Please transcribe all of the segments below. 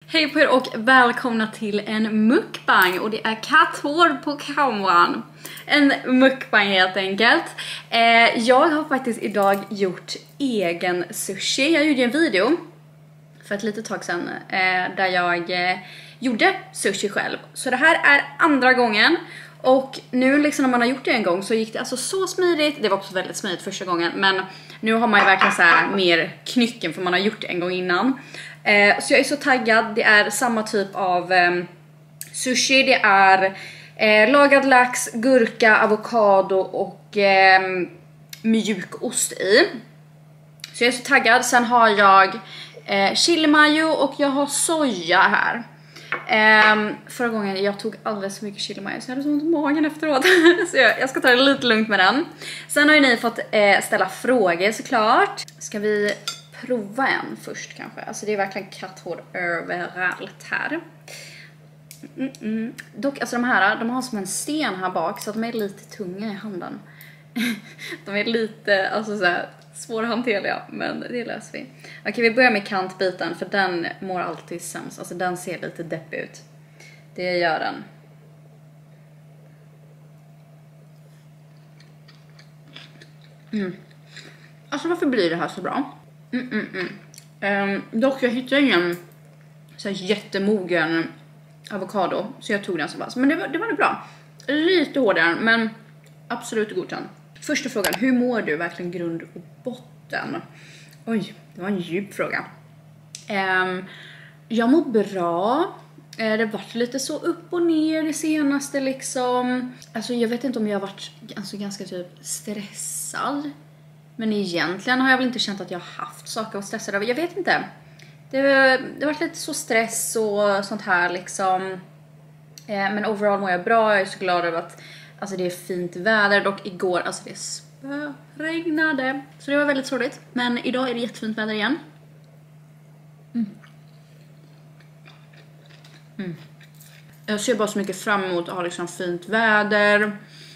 Hej på er och välkomna till en mukbang. Och det är katthår på kameran. En mukbang helt enkelt. Jag har faktiskt idag gjort egen sushi. Jag gjorde en video för ett litet tag sedan där jag gjorde sushi själv. Så det här är andra gången. Och nu liksom när man har gjort det en gång så gick det alltså så smidigt. Det var också väldigt smidigt första gången. Men nu har man ju verkligen så här mer knycken för man har gjort det en gång innan. Så jag är så taggad. Det är samma typ av sushi. Det är lagad lax, gurka, avokado och mjuk ost i. Så jag är så taggad. Sen har jag chili mayo och jag har soja här. Förra gången jag tog alldeles för mycket chili mayo så jag hade så ont i magen efteråt. Så jag ska ta det lite lugnt med den. Sen har ju ni fått ställa frågor såklart. Ska vi prova en först kanske? Alltså det är verkligen katthår överallt här. Dock alltså de har som en sten här bak så att de är lite tunga i handen. De är lite alltså så här svårhanterliga, men det löser vi. Okej, vi börjar med kantbiten för den mår alltid sämst. Alltså den ser lite deppig ut. Det gör den. Alltså varför blir det här så bra? Dock jag hittade ingen så här jättemogen avokado så jag tog den så pass. Men det var bra. Lite hårdare men absolut godkänd. Första frågan, hur mår du verkligen grund och botten? Oj, det var en djup fråga. Jag mår bra. Det har varit lite så upp och ner det senaste liksom. Alltså jag vet inte om jag har varit alltså, ganska typ stressad. Men egentligen har jag väl inte känt att jag har haft saker att stressa över. Jag vet inte. Det har varit lite så stress och sånt här liksom. Men overall mår jag bra. Jag är så glad över att alltså det är fint väder. Dock igår, alltså det spöregnade. Så det var väldigt sorgligt. Men idag är det jättefint väder igen. Jag ser bara så mycket fram emot att ha liksom fint väder.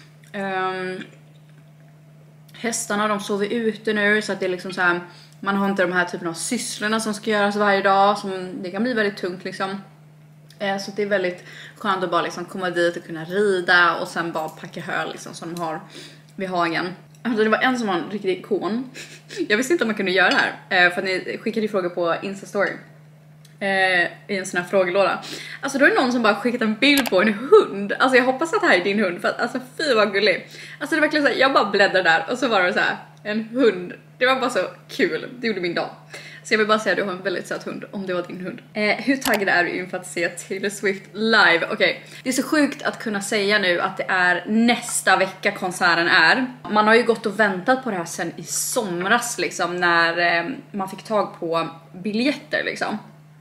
Hästarna de sover ute nu så att det är liksom så här, man har inte de här typen av sysslorna som ska göras varje dag som det kan bli väldigt tungt liksom. Så det är väldigt skönt att bara liksom komma dit och kunna rida och sen bara packa hö liksom som de har vid hagen. Alltså det var en som var en riktig ikon. Jag visste inte om man kunde göra det här för att ni skickade frågor på Insta-story. I en sån här frågelåda. Alltså då är det någon som bara skickat en bild på en hund. Alltså jag hoppas att det här är din hund för att alltså fy vad gullig. Alltså det var verkligen så här, jag bara bläddrade där och så var det så här en hund. Det var bara så kul. Det gjorde min dag. Så jag vill bara säga att du har en väldigt söt hund om det var din hund. Hur taggad är du inför att se Taylor Swift live? Okej. Det är så sjukt att kunna säga nu att det är nästa vecka konserten är. Man har ju gått och väntat på det här sen i somras liksom när man fick tag på biljetter liksom.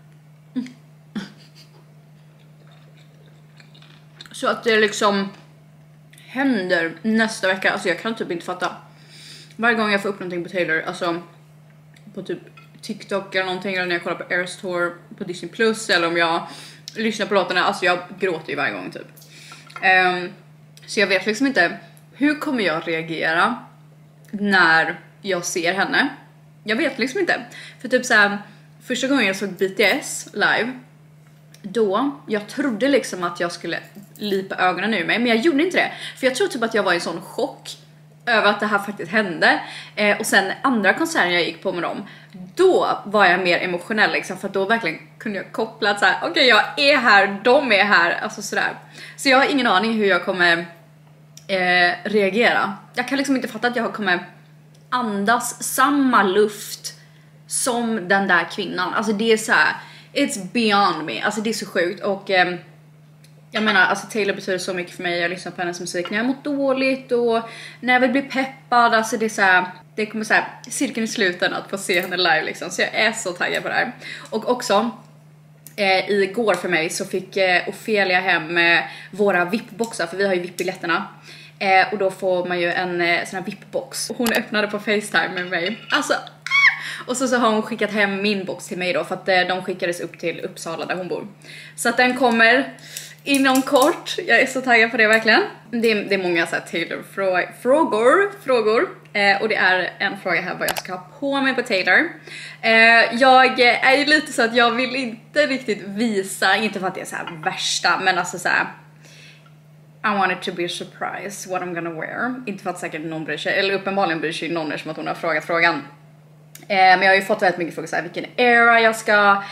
Så att det liksom händer nästa vecka. Alltså jag kan typ inte fatta. Varje gång jag får upp någonting på Taylor, alltså på typ TikTok eller någonting, eller när jag kollar på Eras Tour på Disney Plus, eller om jag lyssnar på låtarna, alltså jag gråter ju varje gång typ. Så jag vet liksom inte hur kommer jag reagera när jag ser henne. Jag vet liksom inte. För typ så här, första gången jag såg BTS live, då jag trodde liksom att jag skulle lipa ögonen ur mig, men jag gjorde inte det. För jag tror typ att jag var i en sån chock över att det här faktiskt hände. Och sen andra konserter jag gick på med dem, då var jag mer emotionell liksom, för att då verkligen kunde jag koppla att så här, okej, jag är här, de är här, alltså sådär. Så jag har ingen aning hur jag kommer reagera. Jag kan liksom inte fatta att jag kommer andas samma luft som den där kvinnan. Alltså det är så här, it's beyond me. Alltså det är så sjukt. Och jag menar, alltså Taylor betyder så mycket för mig. Jag lyssnar på hennes musik när jag mår dåligt och när jag vill bli peppad. Alltså det är så här, det kommer så här cirkeln i sluten att få se henne live liksom. Så jag är så taggad på det här. Och också igår för mig så fick Ofelia hem våra VIP-boxar, för vi har ju VIP-biljetterna. Och då får man ju en sån här VIP-box. Hon öppnade på FaceTime med mig. Alltså och så har hon skickat hem min box till mig då, för att de skickades upp till Uppsala där hon bor. Så att den kommer inom kort. Jag är så taggad på det verkligen. Det är många så här Taylor frågor. Och det är en fråga här vad jag ska ha på mig på Taylor. Jag är ju lite så att jag vill inte riktigt visa, inte för att det är så här värsta, men alltså så här, I want it to be a surprise what I'm gonna wear. Inte för att säkert någon bryr sig, eller uppenbarligen bryr sig någon som att hon har frågat frågan. Men jag har ju fått väldigt mycket frågor så här, vilken era jag ska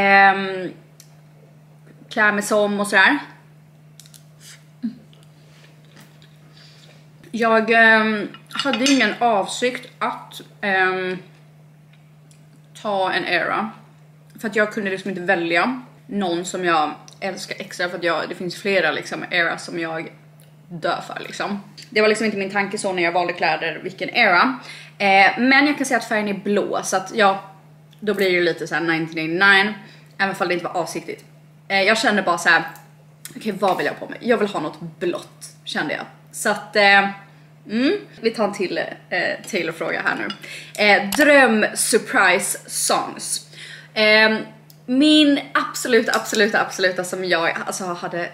klä mig som och sådär. Jag hade ingen avsikt att ta en era. För att jag kunde liksom inte välja någon som jag älskar extra. För att det finns flera liksom era som jag dör för liksom. Det var liksom inte min tanke så när jag valde kläder vilken era. Men jag kan säga att färgen är blå. Så att ja, då blir det lite så här 1989. Även om det inte var avsiktligt. Jag kände bara så här: okej, vad vill jag ha på mig? Jag vill ha något blått, kände jag. Så att vi tar en till Taylor-fråga här nu. Dröm surprise songs. Min absoluta som jag alltså hade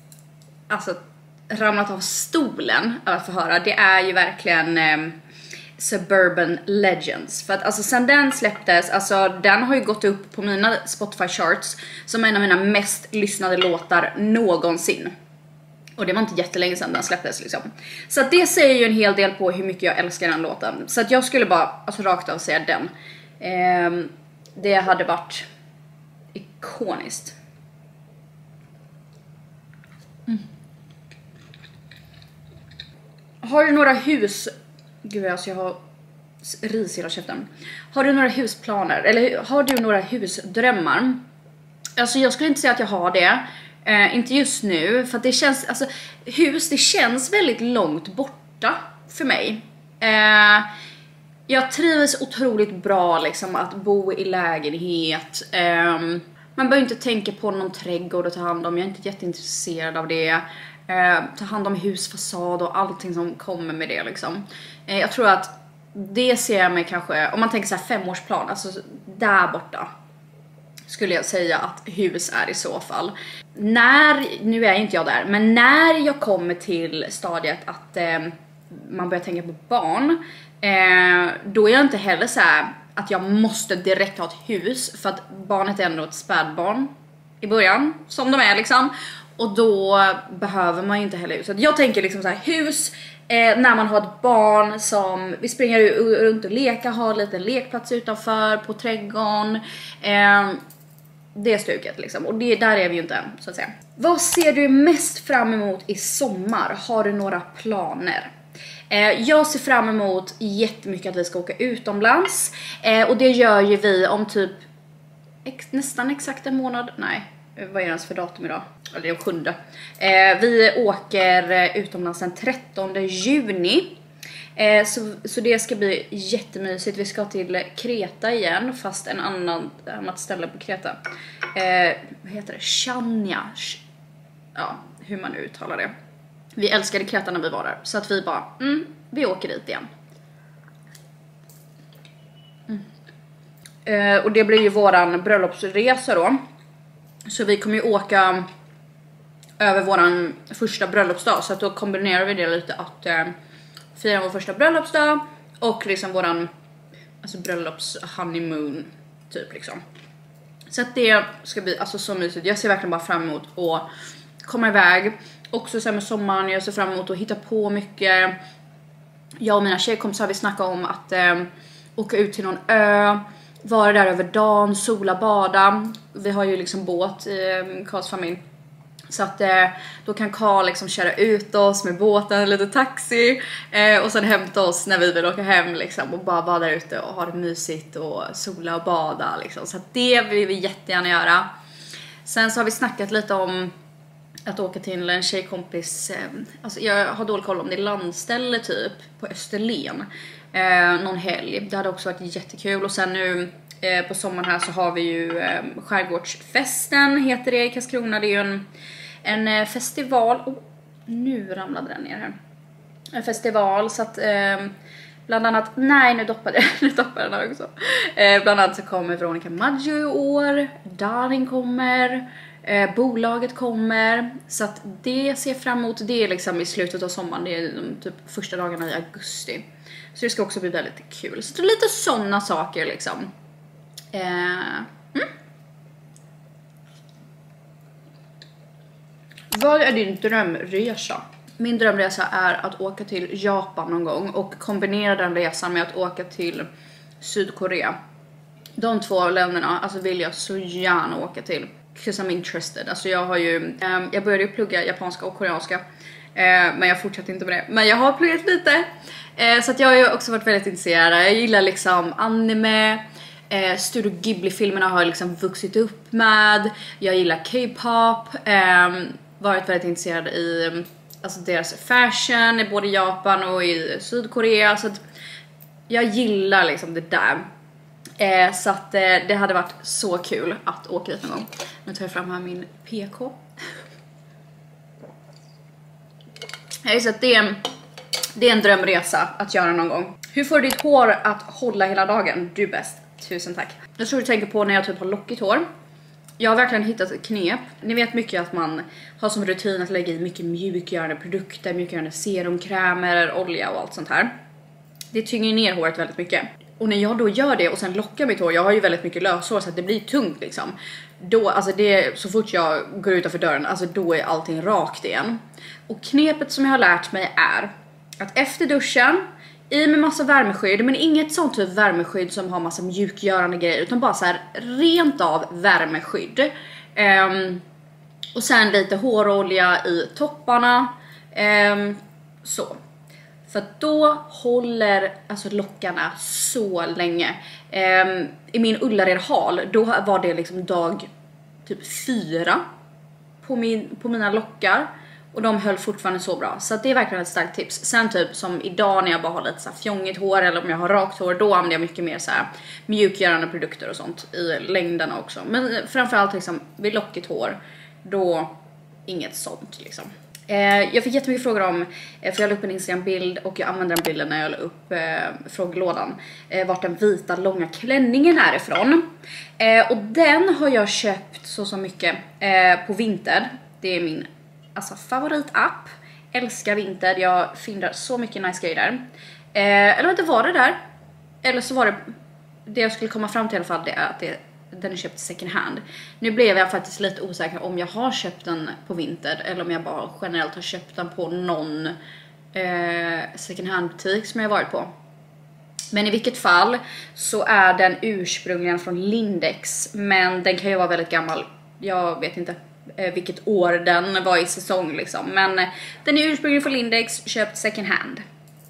ramlat av stolen att få höra, det är ju verkligen Suburban Legends. För att alltså sen den släpptes, alltså den har ju gått upp på mina Spotify charts som en av mina mest lyssnade låtar någonsin. Och det var inte jättelänge sedan den släpptes liksom. Så att det säger ju en hel del på hur mycket jag älskar den låten. Så att jag skulle bara alltså rakt av säga den. Det hade varit ikoniskt. Har du några hus... Gud, alltså jag har ris i hela käften. Har du några husplaner? Eller har du några husdrömmar? Alltså jag skulle inte säga att jag har det. Inte just nu. För att det känns... Alltså hus, det känns väldigt långt borta för mig. Jag trivs otroligt bra liksom att bo i lägenhet. Man behöver inte tänka på någon trädgård att ta hand om. Jag är inte jätteintresserad av det. Ta hand om husfasad och allting som kommer med det liksom. Jag tror att det ser jag mig kanske, om man tänker så här 5-årsplan, alltså där borta skulle jag säga att hus är i så fall. Nu är inte jag där, men när jag kommer till stadiet att man börjar tänka på barn, då är jag inte heller så här att jag måste direkt ha ett hus, för att barnet är ändå ett spädbarn i början, som de är liksom. Och då behöver man ju inte heller hus. Så jag tänker liksom så här, hus när man har ett barn som vi springer runt och leker, har en liten lekplats utanför på trädgården. Det är stuket liksom. Och där är vi ju inte än, så att säga. Vad ser du mest fram emot i sommar? Har du några planer? Jag ser fram emot jättemycket att vi ska åka utomlands. Och det gör ju vi om typ nästan exakt en månad. Nej, vad är det ens för datum idag? Eller det är 7. Vi åker utomlands den 13 juni. Så det ska bli jättemysigt. Vi ska till Kreta igen, fast en annat ställe på Kreta. Vad heter det? Chania. Ja, hur man uttalar det. Vi älskade Kreta när vi var där. Så att vi bara, vi åker dit igen. Och det blir ju våran bröllopsresa då. Så vi kommer ju åka över våran första bröllopsdag. Så att då kombinerar vi det lite att fira vår första bröllopsdag och liksom våran bröllops-honeymoon typ liksom. Så att det ska bli alltså så mysigt. Jag ser verkligen bara fram emot att komma iväg. Också så här med sommaren, jag ser fram emot att hitta på mycket. Jag och mina tjejkompisar vi snackar om att åka ut till någon ö, vara där över dagen, sola, bada. Vi har ju liksom båt i Karls familj. Så att då kan Karl liksom köra ut oss med båten, lite taxi. Och sen hämta oss när vi vill åka hem liksom. Och bara vara där ute och ha det mysigt och sola och bada liksom. Så att det vill vi jättegärna göra. Sen så har vi snackat lite om att åka till en tjejkompis. Alltså jag har dålig koll om det är landställe typ på Österlen. Någon helg. Det hade också varit jättekul. Och sen nu på sommaren här så har vi ju Skärgårdsfesten heter det i Karlskrona. Det är ju en festival. Nu ramlade den ner här. En festival så att bland annat, nej nu doppade den här också. Bland annat så kommer Veronica Maggio i år. Darin kommer. Bolaget kommer, så att det ser fram emot. Det är liksom i slutet av sommaren, det är de typ första dagarna i augusti. Så det ska också bli väldigt kul. Så det är lite sådana saker liksom. Vad är din drömresa? Min drömresa är att åka till Japan någon gång och kombinera den resan med att åka till Sydkorea. De två länderna alltså vill jag så gärna åka till. 'Cause I'm interested. Alltså jag har ju, jag började ju plugga japanska och koreanska. Men jag fortsatte inte med det. Men jag har pluggat lite. Så att jag har ju också varit väldigt intresserad. Jag gillar liksom anime. Studio Ghibli-filmerna har jag liksom vuxit upp med. Jag gillar K-pop. Varit väldigt intresserad i alltså deras fashion i både Japan och i Sydkorea. Så att jag gillar liksom det där. Så att det hade varit så kul att åka dit någon gång. Nu tar jag fram här min PK. Så att det är en drömresa att göra någon gång. Hur får du ditt hår att hålla hela dagen? Du är bäst. Tusen tack. Jag tror du tänker på när jag typ har lockigt hår. Jag har verkligen hittat ett knep. Ni vet mycket att man har som rutin att lägga i mycket mjukgörande produkter, mjukgörande serumkrämer, olja och allt sånt här. Det tynger ner håret väldigt mycket. Och när jag då gör det och sen lockar mitt hår, jag har ju väldigt mycket löshår så att det blir tungt liksom. Då, alltså det, så fort jag går utanför dörren, alltså då är allting rakt igen. Och knepet som jag har lärt mig är att efter duschen, i med massa värmeskydd, men inget sånt typ värmeskydd som har massa mjukgörande grejer, utan bara så här rent av värmeskydd. Och sen lite hårolja i topparna. Så. För att då håller alltså lockarna så länge. I min Ullared hal, då var det liksom dag typ 4 på mina lockar. Och de höll fortfarande så bra. Så att det är verkligen ett starkt tips. Sen typ som idag när jag bara har lite så här fjongigt hår, eller om jag har rakt hår, då använder jag mycket mer så här mjukgörande produkter och sånt i längderna också. Men framförallt liksom vid lockigt hår, då inget sånt liksom. Jag fick jättemycket frågor om, för jag la upp en Instagram-bild och jag använde den bilden när jag la upp frågelådan, vart den vita långa klänningen är ifrån. Och den har jag köpt så mycket på Vinted. Det är min alltså favoritapp. Älskar Vinted, jag finner så mycket nice grejer där. Eller inte var det där. Eller så var det jag skulle komma fram till i alla fall, det är att den är köpt second hand. Nu blev jag faktiskt lite osäker om jag har köpt den på Vinted eller om jag bara generellt har köpt den på någon second hand butik som jag varit på. Men i vilket fall så är den ursprungligen från Lindex, men den kan ju vara väldigt gammal. Jag vet inte vilket år den var i säsong liksom, men den är ursprungligen från Lindex, köpt second hand.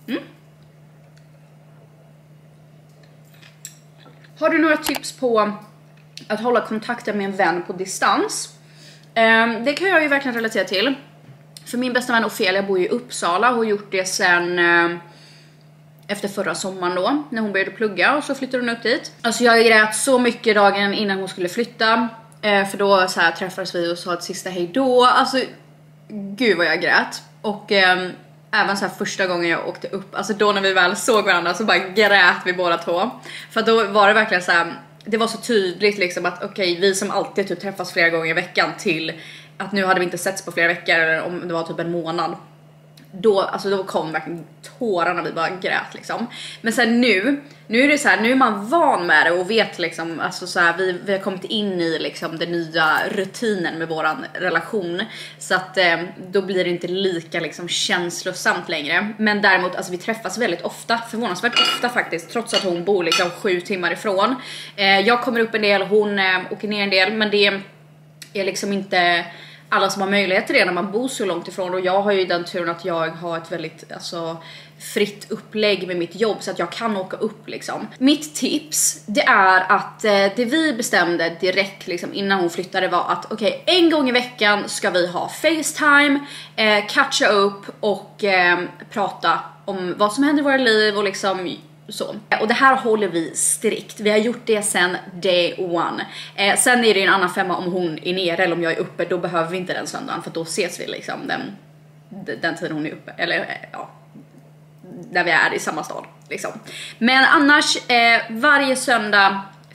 Har du några tips på att hålla kontakten med en vän på distans? Det kan jag ju verkligen relatera till. För min bästa vän Ofelia bor i Uppsala och har gjort det sen efter förra sommaren då, när hon började plugga, och så flyttade hon upp dit. Alltså jag grät så mycket dagen innan hon skulle flytta. För då så här träffades vi och sa ett sista hej då. Alltså gud vad jag grät. Och även så här första gången jag åkte upp, alltså då när vi väl såg varandra så bara grät vi båda två. För då var det verkligen så här, det var så tydligt liksom att okej, vi som alltid typ träffas flera gånger i veckan, till att nu hade vi inte setts på flera veckor, eller om det var typ en månad. Då kom verkligen tårarna, vi bara grät liksom. Men sen nu är det så här, nu är man van med det och vet liksom, alltså så här, vi har kommit in i liksom den nya rutinen med våran relation, så att då blir det inte lika liksom känslosamt längre. Men däremot, alltså vi träffas väldigt ofta, förvånansvärt ofta faktiskt, trots att hon bor liksom 7 timmar ifrån. Jag kommer upp en del, hon åker ner en del, men det är liksom inte alla som har möjlighet till det när man bor så långt ifrån. Och jag har ju den turen att jag har ett väldigt fritt upplägg med mitt jobb, så att jag kan åka upp liksom. Mitt tips, det är att det vi bestämde direkt liksom, innan hon flyttade, var att okej, en gång i veckan ska vi ha FaceTime, catcha upp och prata om vad som händer i våra liv och liksom så. Och det här håller vi strikt. Vi har gjort det sen day one. Sen är det en annan femma om hon är nere eller om jag är uppe. Då behöver vi inte den söndagen, för då ses vi liksom den tiden hon är uppe. Eller ja, där vi är i samma stad liksom. Men annars varje söndag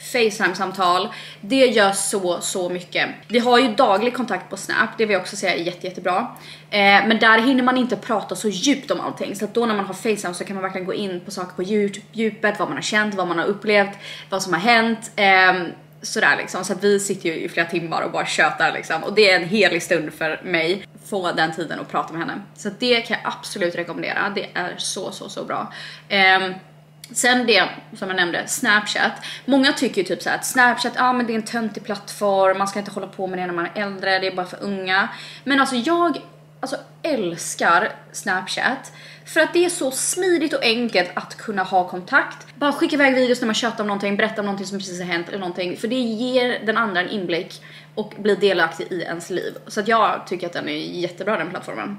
FaceTime-samtal, det gör så mycket. Vi har ju daglig kontakt på Snap, det vill jag också säga är jättebra. Men där hinner man inte prata så djupt om allting. Så att då när man har FaceTime så kan man verkligen gå in på saker på djupet, vad man har känt, vad man har upplevt, vad som har hänt. Sådär liksom, så att vi sitter ju i flera timmar och bara tjötar liksom. Och det är en helig stund för mig, få den tiden att prata med henne. Så att det kan jag absolut rekommendera, det är så bra. Sen det som jag nämnde, Snapchat. Många tycker ju typ så här att Snapchat, men det är en töntig plattform, man ska inte hålla på med det när man är äldre, det är bara för unga. Men alltså jag älskar Snapchat för att det är så smidigt och enkelt att kunna ha kontakt. Bara skicka iväg videos när man tjatar om någonting, berätta om någonting som precis har hänt eller någonting. För det ger den andra en inblick och blir delaktig i ens liv. Så att jag tycker att den är jättebra, den plattformen.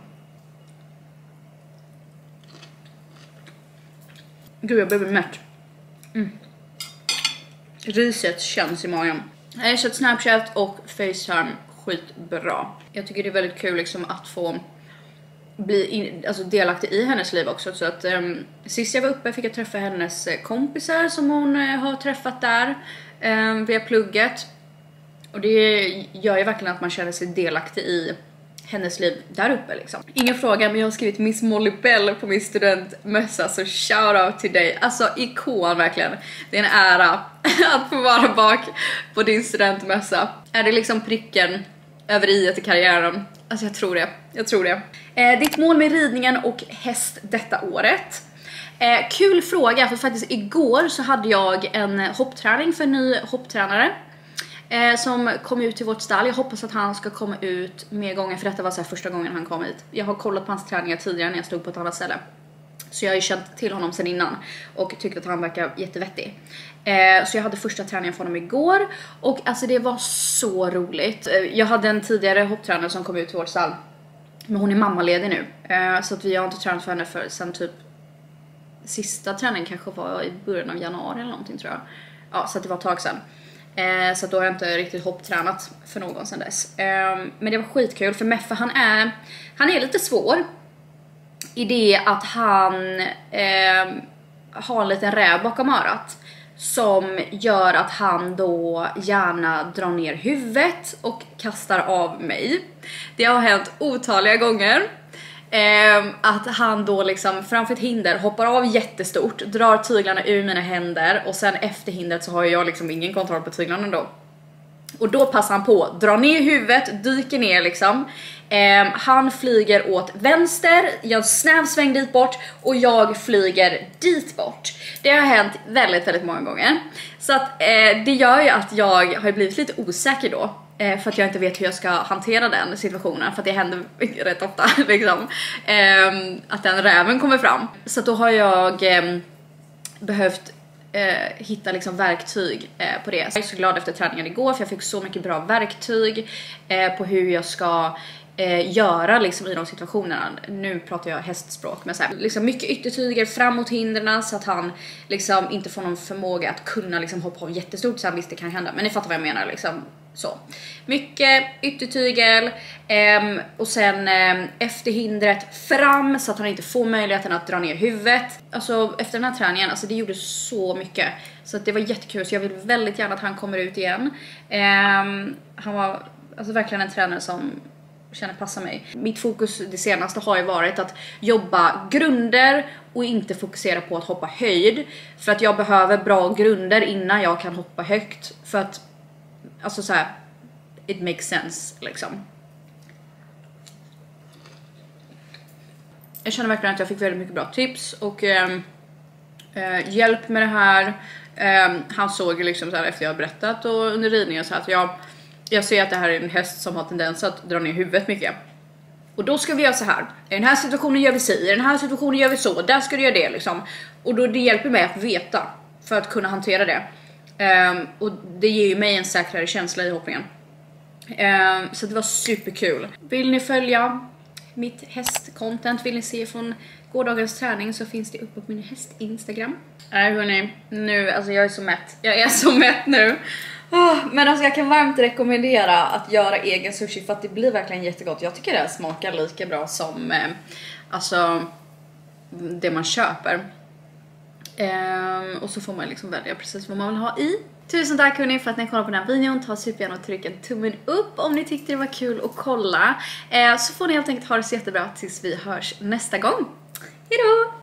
Gud, jag behöver mätt. Riset känns i magen. Jag har kört Snapchat och FaceTime skitbra. Jag tycker det är väldigt kul liksom att få bli delaktig i hennes liv också. Så att sist jag var uppe fick jag träffa hennes kompisar som hon har träffat där via plugget. Och det gör ju verkligen att man känner sig delaktig i hennes liv där uppe liksom. Ingen fråga, men jag har skrivit Miss Molly Bell på min studentmössa, så shout out till dig. Alltså ikon verkligen. Det är en ära att få vara bak på din studentmössa. Är det liksom pricken över i karriären? Alltså jag tror det. Ditt mål med ridningen och häst detta året. Kul fråga, för faktiskt igår så hade jag en hoppträning för en ny hopptränare. Som kom ut till vårt stall. Jag hoppas att han ska komma ut mer gånger, för detta var så här första gången han kom hit. Jag har kollat på hans träningar tidigare när jag stod på ett annat ställe. Så jag har ju känt till honom sedan innan och tyckte att han verkar jättevettig. Så jag hade första träningen för honom igår. Och alltså det var så roligt. Jag hade en tidigare hopptränare som kom ut till vårt stall, men hon är mammaledig nu. Så att vi har inte tränat för henne för sen typ sista träningen kanske var i början av januari eller någonting, tror jag. Ja, så att det var ett tag sedan. Så då har jag inte riktigt hopptränat för någon sedan dess. Men det var skitkul, för Meffe han är lite svår i det att han har en liten räv bakom örat som gör att han då gärna drar ner huvudet och kastar av mig. Det har hänt otaliga gånger. Att han då liksom framför ett hinder hoppar av jättestort, drar tyglarna ur mina händer, och sen efter hindret så har jag liksom ingen kontroll på tyglarna då. Och då passar han på, drar ner huvudet, dyker ner liksom. Han flyger åt vänster, jag snävsväng dit bort och jag flyger dit bort. Det har hänt väldigt många gånger. Så att det gör ju att jag har blivit lite osäker då. För att jag inte vet hur jag ska hantera den situationen. För att det händer rätt ofta liksom, att den räven kommer fram. Så då har jag behövt hitta liksom verktyg på det. Jag är så glad efter träningen igår, för jag fick så mycket bra verktyg på hur jag ska göra liksom i de situationerna. Nu pratar jag hästspråk, men så här, liksom mycket yttertyger fram mot hindren, så att han liksom inte får någon förmåga att kunna liksom hoppa av jättestort. Så visst, det kan hända, men ni fattar vad jag menar liksom. Så mycket yttertygel och sen efter hindret fram, så att han inte får möjligheten att dra ner huvudet. Alltså efter den här träningen, alltså det gjorde så mycket, så att det var jättekul. Så jag vill väldigt gärna att han kommer ut igen. Han var alltså verkligen en tränare som känner passa mig. Mitt fokus det senaste har ju varit att jobba grunder och inte fokusera på att hoppa höjd, för att jag behöver bra grunder innan jag kan hoppa högt, för att alltså så här, it makes sense liksom. Jag känner verkligen att jag fick väldigt mycket bra tips och hjälp med det här. Han såg liksom så här efter jag har berättat och under ridningen så här, att jag ser att det här är en häst som har tendens att dra ner huvudet mycket. Och då ska vi göra så här. I den här situationen gör vi så, i den här situationen gör vi så, där ska du göra det liksom. Och då det hjälper mig att veta för att kunna hantera det. Och det ger ju mig en säkrare känsla i hoppningen. Så det var superkul. Vill ni följa mitt hästcontent, vill ni se från gårdagens träning, så finns det uppe på min häst Instagram. Hörni, nu, alltså jag är så mätt. Jag är så mätt nu. Men alltså jag kan varmt rekommendera att göra egen sushi, för att det blir verkligen jättegott. Jag tycker det smakar lika bra som alltså det man köper. Och så får man liksom välja precis vad man vill ha i. Tusen tack hörni för att ni kollade på den här videon. Ta supergärna och tryck en tummen upp om ni tyckte det var kul att kolla. Så får ni helt enkelt ha det så jättebra tills vi hörs nästa gång. Hejdå!